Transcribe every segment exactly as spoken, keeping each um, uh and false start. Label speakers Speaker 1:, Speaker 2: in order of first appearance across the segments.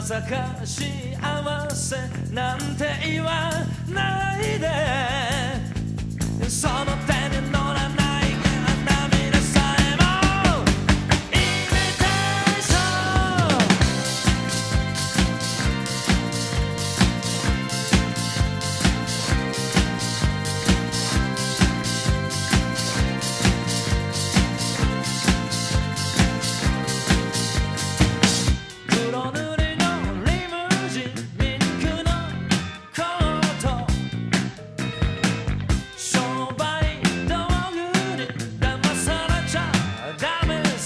Speaker 1: さか幸せなんて言わないでその手に乗らない涙さえもイミテーショ黒塗りのリムジンピンクのコート商売道具に騙されちゃダメさ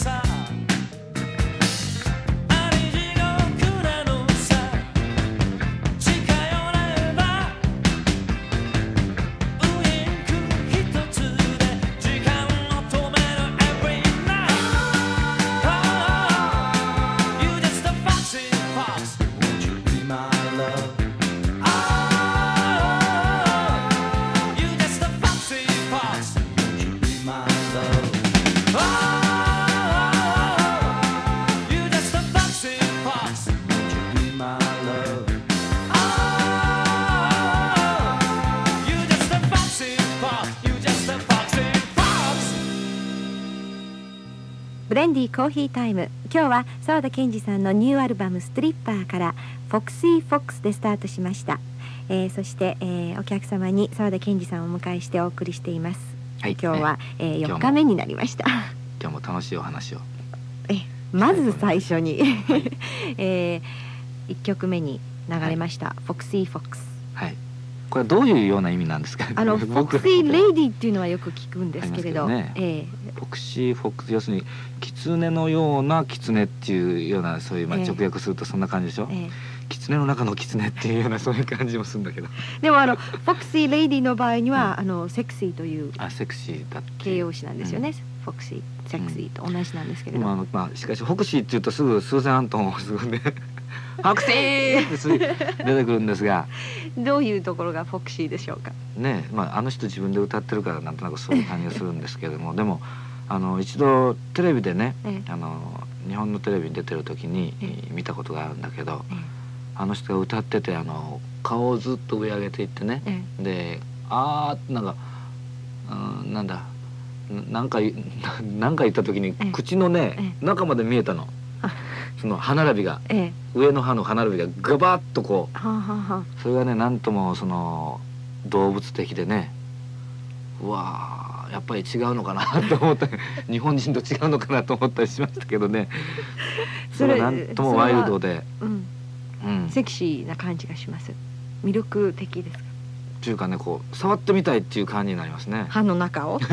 Speaker 1: あり地獄なのさ近寄ればウインク一つで時間を止める Every night Oh You just a foxy fox Won't you be my love Oh You just a foxy fox Won't you be my love Oh You just a foxy fox Won't you be my love Oh You just a foxy fox You just a foxy fox
Speaker 2: ブレンディコーヒータイム。今日は沢田研二さんのニューアルバムストリッパーからフォクシーフォックスでスタートしました。えー、そして、えー、お客様に沢田研二さんをお迎えしてお送りしています。
Speaker 3: はい
Speaker 2: 今日は、
Speaker 3: ね
Speaker 2: えー、
Speaker 3: 今日も
Speaker 2: よっかめになりました。
Speaker 3: 今日も楽しいお話を。
Speaker 2: えまず最初に、えー、いっきょくめに流れました、フォクシーフォックス。
Speaker 3: はい。これはどういうような意味なんですか。
Speaker 2: あのフォクシーレイディっていうのはよく聞くんですけれど、
Speaker 3: ありますけど
Speaker 2: え
Speaker 3: フォクシーフォックス、要するに狐のような狐っていうような、そういう、まあ
Speaker 2: ええ
Speaker 3: 直訳するとそんな感じでしょ。
Speaker 2: ーえ
Speaker 3: 狐の中の狐っていうようなそういう感じもするんだけど。
Speaker 2: ーでもあのフォクシーレイディの場合には、あのセクシーという
Speaker 3: あ、セクシーだって。
Speaker 2: 形容詞なんですよね、フォクシーセクシーと同じなんですけれど、
Speaker 3: でもあのまあしかしフォクシーっていうとすぐスーザン・アントンをすぐねフォクシーってすぐ出てくるんですが
Speaker 2: どういうところがフォクシーでしょうか。
Speaker 3: ね、まああの人自分で歌ってるからなんとなくそういう感じがするんですけれどもでもあの一度テレビでね、
Speaker 2: ええ
Speaker 3: あの日本のテレビに出てる時に
Speaker 2: え
Speaker 3: 見たことがあるんだけど、
Speaker 2: え
Speaker 3: あの人が歌っててあの顔をずっと上上げていってね、
Speaker 2: え
Speaker 3: であーなんか、うん、なんだなんかなんか言った時に
Speaker 2: ええ
Speaker 3: 口のね、
Speaker 2: え
Speaker 3: 中まで見えたの。その歯並びが
Speaker 2: ええ
Speaker 3: 上の歯の歯並びがガバッとこ
Speaker 2: はあ、はあは
Speaker 3: うそれがねなんともその動物的でね、うわーやっぱり違うのかなと思った日本人と違うのかなと思ったりしましたけどね。それはなんともワイルドで、
Speaker 2: あ、うん、
Speaker 3: うん、
Speaker 2: セクシーな感じがします。魅力的ですか。
Speaker 3: っていうかねこう触ってみたいっていう感じになりますね。
Speaker 2: 歯の中を、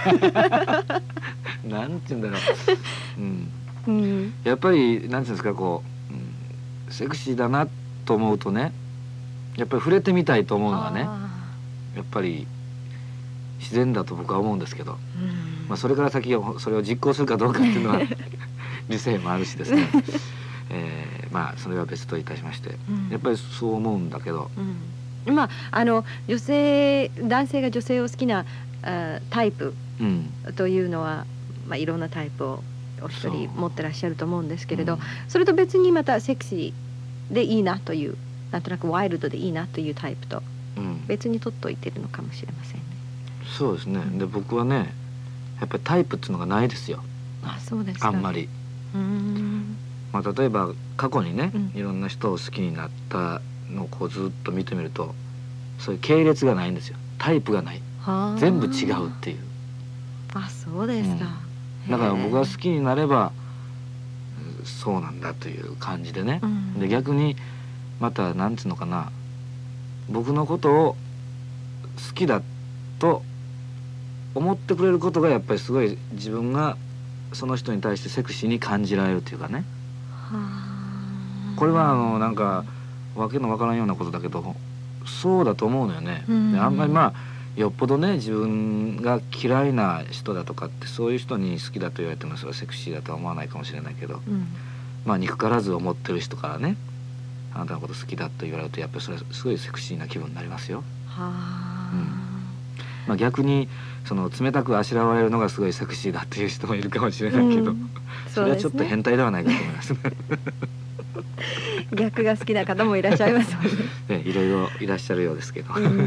Speaker 3: なんて言うんだろう、うん
Speaker 2: うん、
Speaker 3: やっぱりなんていうんですかこう、うん、セクシーだなと思うとねやっぱり触れてみたいと思うのはね
Speaker 2: あ
Speaker 3: やっぱり自然だと僕は思うんですけど、
Speaker 2: ー、うん
Speaker 3: まあ、それから先はそれを実行するかどうかっていうのは理性もあるしですね、えー、まあそれは別といたしまして、
Speaker 2: うん
Speaker 3: やっぱりそう思うんだけど、
Speaker 2: うん、まああの女性男性が女性を好きなあタイプ
Speaker 3: うん
Speaker 2: というのは、まあ、いろんなタイプをお一人
Speaker 3: そう
Speaker 2: 持ってらっしゃると思うんですけれど、
Speaker 3: うん
Speaker 2: それと別にまたセクシーでいいなというなんとなくワイルドでいいなというタイプと
Speaker 3: うん、
Speaker 2: 別に取っといてるのかもしれませんね。
Speaker 3: そうですね。で僕はねやっぱりタイプっていうのがないですよ、
Speaker 2: あ、そうですか。
Speaker 3: あんまり。
Speaker 2: うーん、
Speaker 3: まあ、例えば過去にね、
Speaker 2: うん
Speaker 3: いろんな人を好きになったのをこうずっと見てみるとそういう系列がないんですよ。タイプがない、
Speaker 2: はあ、
Speaker 3: 全部違うっていう。
Speaker 2: あ、そうですか。
Speaker 3: だから僕が好
Speaker 2: き、
Speaker 3: きになればうんそうなんだという感じでね、
Speaker 2: うん
Speaker 3: で逆にまたなんていうのかな、僕のことを好きだと思ってくれることがやっぱりすごい自分がその人に対してセクシーに感じられるというかね。
Speaker 2: はあ、
Speaker 3: これはあのなんかわけのわからんようなことだけどそうだと思うのよね。
Speaker 2: うん
Speaker 3: であんまりまあよっぽどね自分が嫌いな人だとかってそういう人に好きだと言われてもそれはセクシーだとは思わないかもしれないけど、
Speaker 2: うん、
Speaker 3: まあ憎からず思ってる人からねあなたのこと好きだと言われるとやっぱりそれはすごいセクシーな気分になりますよ。
Speaker 2: はあ、
Speaker 3: うんまあ、逆にその冷たくあしらわれるのがすごいセクシーだっていう人もいるかもしれないけど、うん、それはちょっと変態ではないかと思いますね
Speaker 2: 逆が好きな方もいらっしゃいますもんね。
Speaker 3: ね、いろいろいらっしゃるようですけど、
Speaker 2: うん、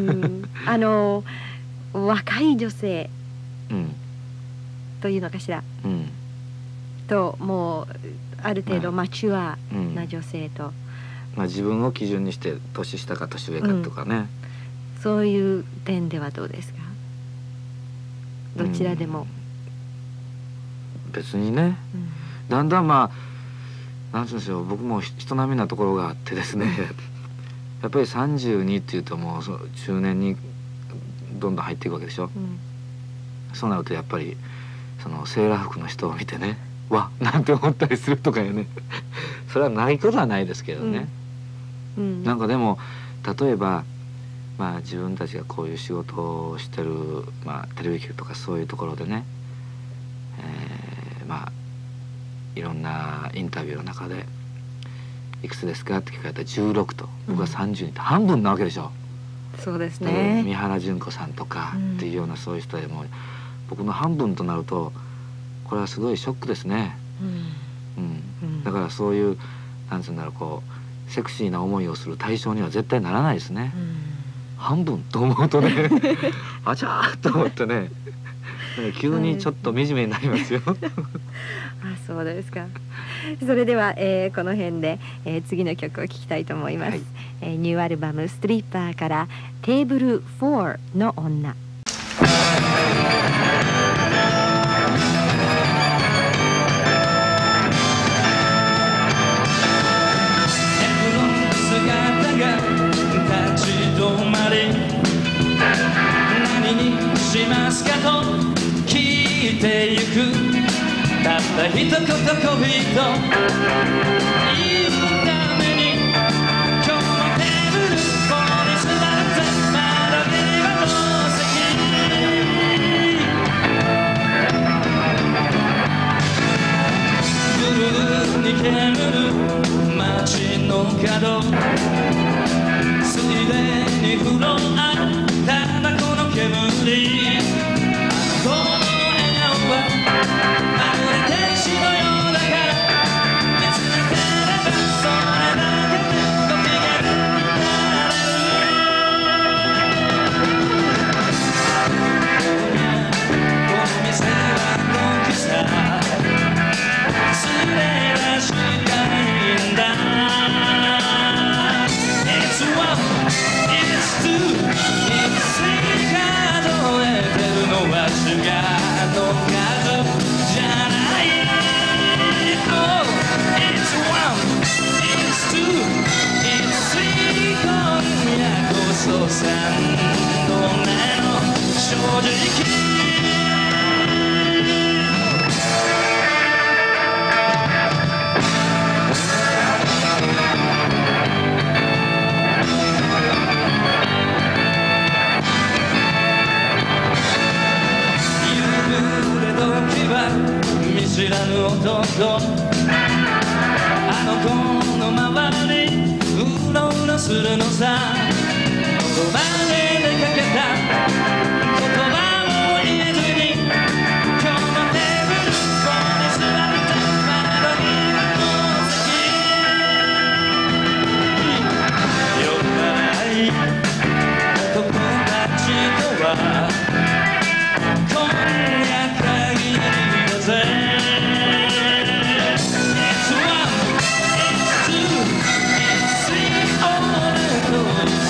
Speaker 2: あの若い女性というのかしら、うん、ともうある程度マチュアな女性と、うん、
Speaker 3: まあ、自分を基準にして年下か年上かとかね、うん、
Speaker 2: そういう点ではどうですか？どちらでも、
Speaker 3: うん、別にね、うん、だんだんまあなんていうんでしょう、僕も人並みなところがあってですねやっぱりさんじゅうにっていうともうそ中年にどんどん入っていくわけでしょ、うん、そうなるとやっぱりそのセーラー服の人を見てね、わっなんて思ったりするとかよねそれはないことはないですけどね、うんうん、なんかでも例えばまあ自分たちがこういう仕事をしてる、まあ、テレビ局とかそういうところでね、えー、まあいろんなインタビューの中で「いくつですか?」って聞かれたらじゅうろくと僕はさんじゅうにって半分なわけでしょ、
Speaker 2: うん、そうですね。
Speaker 3: 三原純子さんとかっていうようなそういう人でも、うん、僕の半分となるとこれはすごいショックですね、うんうん、だからそういうなんつうんだろう、こうセクシーな思いをする対象には絶対ならないですね、うん、半分と思うとねあちゃーと思ってね急にちょっと惨めになりますよあ、
Speaker 2: そうですか。それでは、えー、この辺で、えー、次の曲を聴きたいと思います、はい、えー、ニューアルバム「ストリッパー」から「テーブルフォーの女」。
Speaker 1: 立ち止まり何にしますかと聞いてゆく、たった一言コーヒーと言うために今日もテーブルフォーに座って窓際の席、ぐるぐるに煙る街の角、ついでに風呂あるタバコの煙、この笑顔はまるで天使のようだから見つめてればそれだけでご機嫌になれる。この店は大きさ連れ出したいんだ。It's one, it's two, it's three 数えてるのはシュガーの数じゃない。Oh, it's one, it's two, it's three 今夜こそ三度目の正直。見知らぬ男、あの子の周りうろうろするのさ。言葉で出かけた言葉も言えずに今日もテーブルフォーに座って窓際の席、酔っ払い男たちとは今夜限りだぜ。It's one, it's two, it's three 俺と一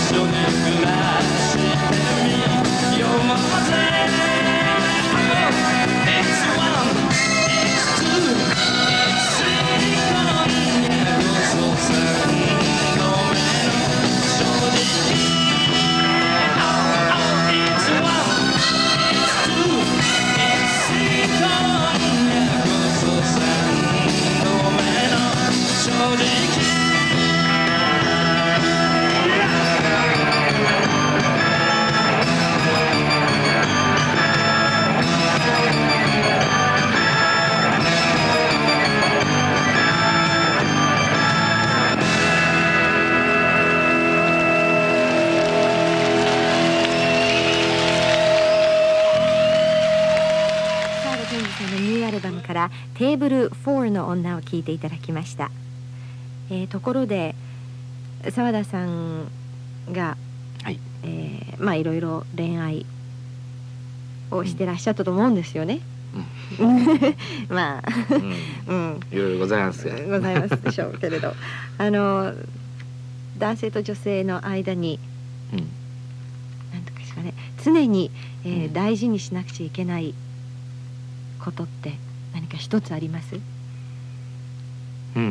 Speaker 2: からテーブルよんの女を聞いていただきました。えー、ところで澤田さんが、
Speaker 3: はい、
Speaker 2: えー、まあいろいろ恋愛をしてらっしゃったと思うんですよね。うん、まあ、
Speaker 3: うん、うん、いろいろございます
Speaker 2: ございますでしょうけれど、あの男性と女性の間に、うん、なんとかですかね、常に、えーうん、大事にしなくちゃいけないことって何か一つあります？
Speaker 3: うん、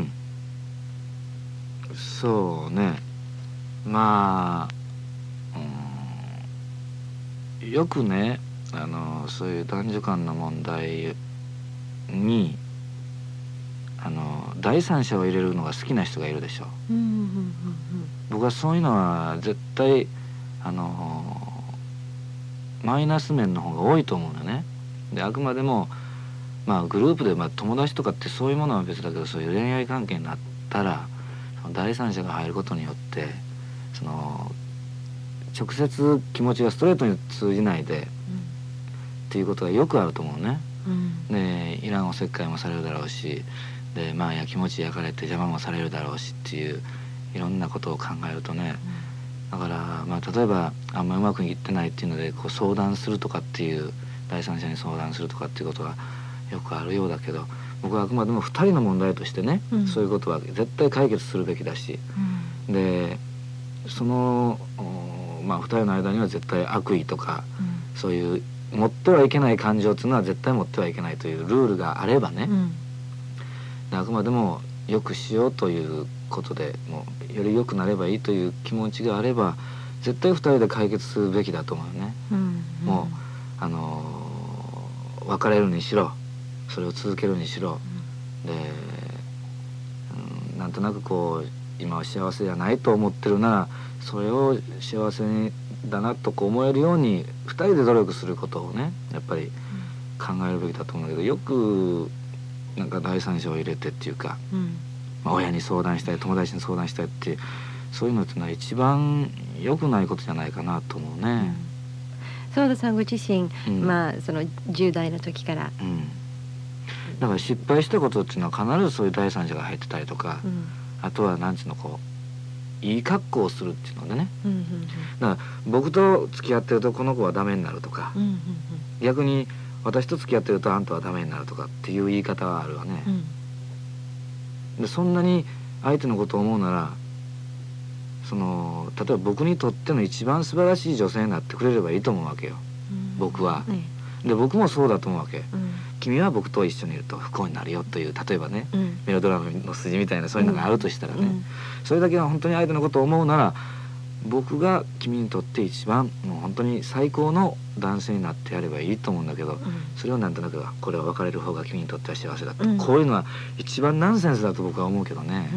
Speaker 3: そうね、まあ、うん、よくね、あのそういう男女間の問題にあの第三者を入れるのが好きな人がいるでしょう。うんうんうんうん、僕はそういうのは絶対あのマイナス面の方が多いと思うのね。であくまでもまあグループで、まあ、友達とかってそういうものは別だけど、そういう恋愛関係になったらその第三者が入ることによってその直接気持ちがストレートに通じないで、うん、っていうことがよくあると思うね。うん、でいらんおせっかいもされるだろうし、でまあやきもち焼かれて邪魔もされるだろうしっていういろんなことを考えるとね、うん、だからまあ例えばあんまうまくいってないっていうのでこう相談するとかっていう第三者に相談するとかっていうことはよくあるようだけど、僕はあくまでもふたりの問題としてね、うん、そういうことは絶対解決するべきだし、うん、でそのまあふたりの間には絶対悪意とか、うん、そういう持ってはいけない感情っていうのは絶対持ってはいけないというルールがあればね、うん、であくまでもよくしようということでもうより良くなればいいという気持ちがあれば絶対ふたりで解決するべきだと思うよね。うんうん、もうあのー、別れるにしろそれを続けるにしろ、うん、で、うん、なんとなくこう今は幸せじゃないと思ってるならそれを幸せにだなとこう思えるようにふたりで努力することをねやっぱり考えるべきだと思うんだけど、よくなんか第三者を入れてっていうか、うんまあ、親に相談したい友達に相談したいってそういうのっていうのは一番良くないことじゃないかなと思うね。
Speaker 2: 澤田さんご自身、うん、まあそのじゅう代の時から、うん、
Speaker 3: だから失敗したことっていうのは必ずそういう第三者が入ってたりとか、うん、あとはなんていうのこういい格好をするっていうのでね、うんうんうん、だから僕と付き合ってるとこの子はダメになるとか、うんうんうん、逆に私と付き合ってるとあんたはダメになるとかっていう言い方はあるわね、うん、でそんなに相手のことを思うならその例えば僕にとっての一番素晴らしい女性になってくれればいいと思うわけよ、うん、僕は、ね、で僕もそうだと思うわけ、うん、君は僕と一緒にいると不幸になるよという例えばね、うん、メロドラマの筋みたいなそういうのがあるとしたらね、うん、それだけは本当に相手のことを思うなら僕が君にとって一番もう本当に最高の男性になってやればいいと思うんだけど、うん、それをなんとなくこれは別れる方が君にとっては幸せだと、うん、こういうのは一番ナンセンスだと僕は思うけどね、うん、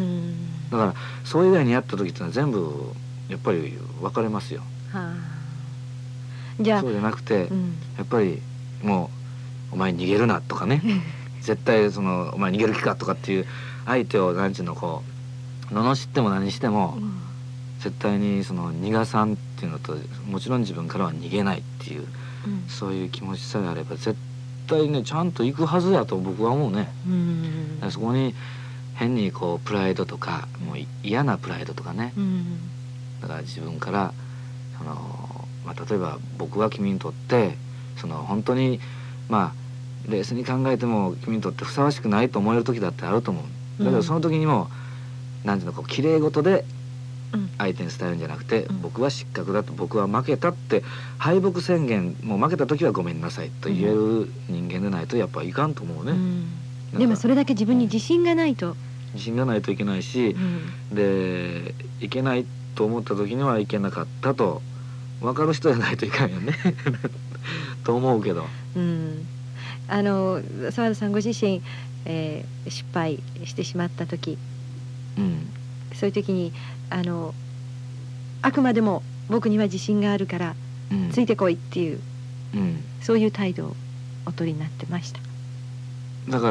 Speaker 3: だからそう以外にやった時っていうのは全部やっぱり別れますよ、はあ、じゃあそうじゃなくて、うん、やっぱりもうお前逃げるなとかね絶対そのお前逃げる気かとかっていう相手をなんちゅうのこう罵っても何しても、うん絶対にその逃がさんっていうのともちろん自分からは逃げないっていう、うん、そういう気持ちさえあれば絶対ねちゃんと行くはずやと僕は思うね。うんそこに変にこうプライドとかもう嫌なプライドとかね、うん、だから自分からその、まあ、例えば僕は君にとってその本当にまあ冷静に考えても君にとってふさわしくないと思える時だってあると思う。だけどその時にも、うん、なんていうのこう綺麗事で相手に伝えるんじゃなくて、うん、僕は失格だと僕は負けたって敗北宣言もう負けた時はごめんなさいと言える人間でないとやっぱいかんと思うね、うん、
Speaker 2: でもそれだけ自分に自信がないと、うん、
Speaker 3: 自信がないといけないし、うん、でいけないと思った時にはいけなかったと分かる人じゃないといかんよねと思うけど、うん、
Speaker 2: あの澤田さんご自身、えー、失敗してしまった時、うん、そういう時にあのあくまでも僕には自信があるから、うん、ついてこいっていう、うん、そういう態度をお取りになってました。
Speaker 3: だ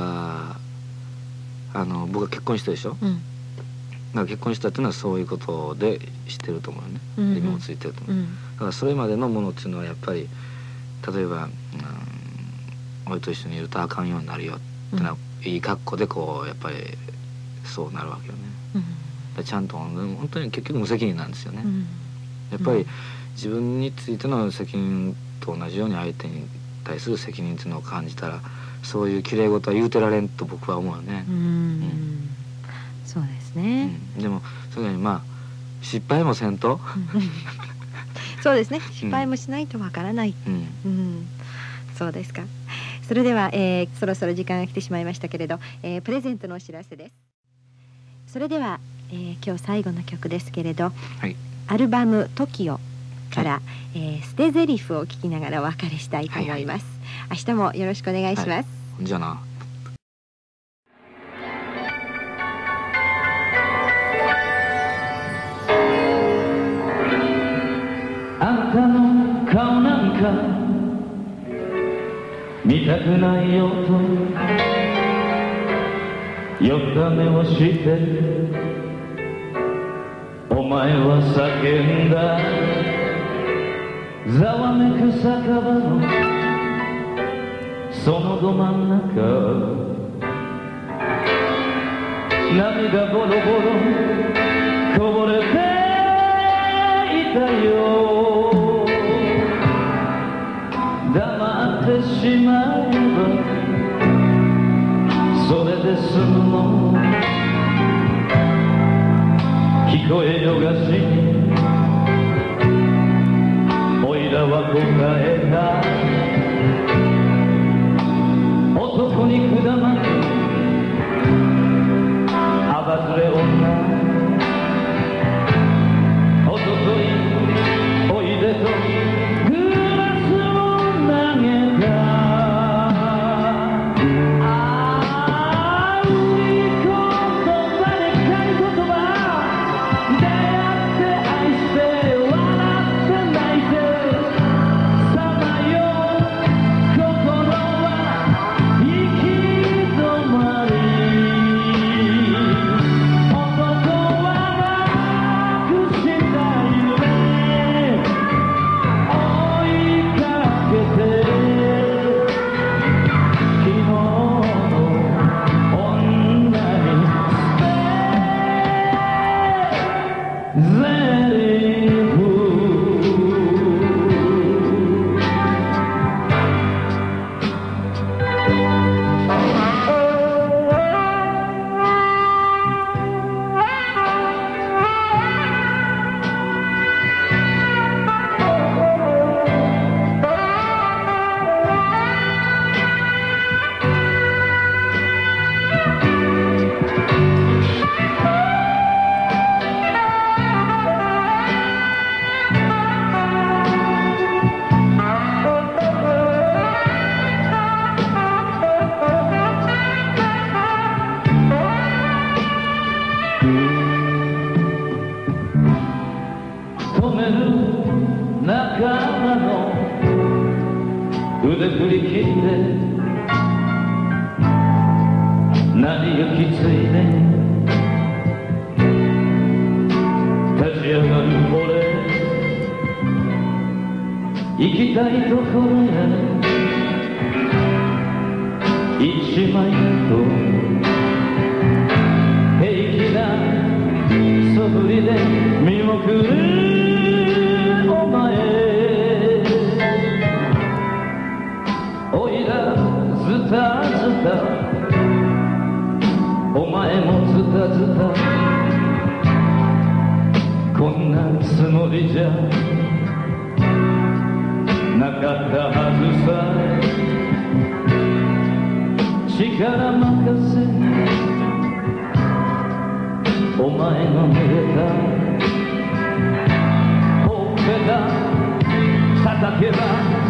Speaker 3: からあの僕は結婚したでしょ、うん、だから結婚したっていうのはそういうことでしてると思うね、うんうん、今もついてると思う、うん、だからそれまでのものっていうのはやっぱり例えば、うん、俺と一緒にいるとあかんようになるよっってのは、うん、いい格好でこうやっぱりそうなるわけよね、うん、ちゃんと本当に結局無責任なんですよね、うん、やっぱり自分についての責任と同じように相手に対する責任っていうのを感じたら、そういう綺麗事は言うてられんと僕は思うよね。うん、うん、
Speaker 2: そうですね、
Speaker 3: うん、でもそれにまあ失敗もせんと
Speaker 2: そうですね、失敗もしないとわからない、うんうん、そうですか。それでは、えー、そろそろ時間が来てしまいましたけれど、えー、プレゼントのお知らせです。それでは、えー、今日最後の曲ですけれど、はい、アルバム トキオ から、はい、えー、捨てゼリフを聞きながらお別れしたいと思います、はいはい、明日もよろしくお願いします、はい、
Speaker 3: じゃあな。
Speaker 1: あんたの顔なんか見たくないよと酔った目をしてお前は叫んだ。ざわめく酒場のそのど真ん中、涙ボロボロこぼれていたよ。黙ってしまえばそれで済むの。聞こえよがしにおいらは答えた。男にくだまるあばずれ女、おとといおいでとグラスを投げた。ああいい言葉でかい言葉、出会って愛して笑って泣いてさまよう心は行き止まり。止める仲間の腕振り切って何をきついね立ち上がる俺、行きたいところへ一枚と平気な素振りで見送るお前、おいらズタズタお前もズタズタ、こんなつもりじゃなかったはずさ。力任せお前の濡れたほっぺた叩けば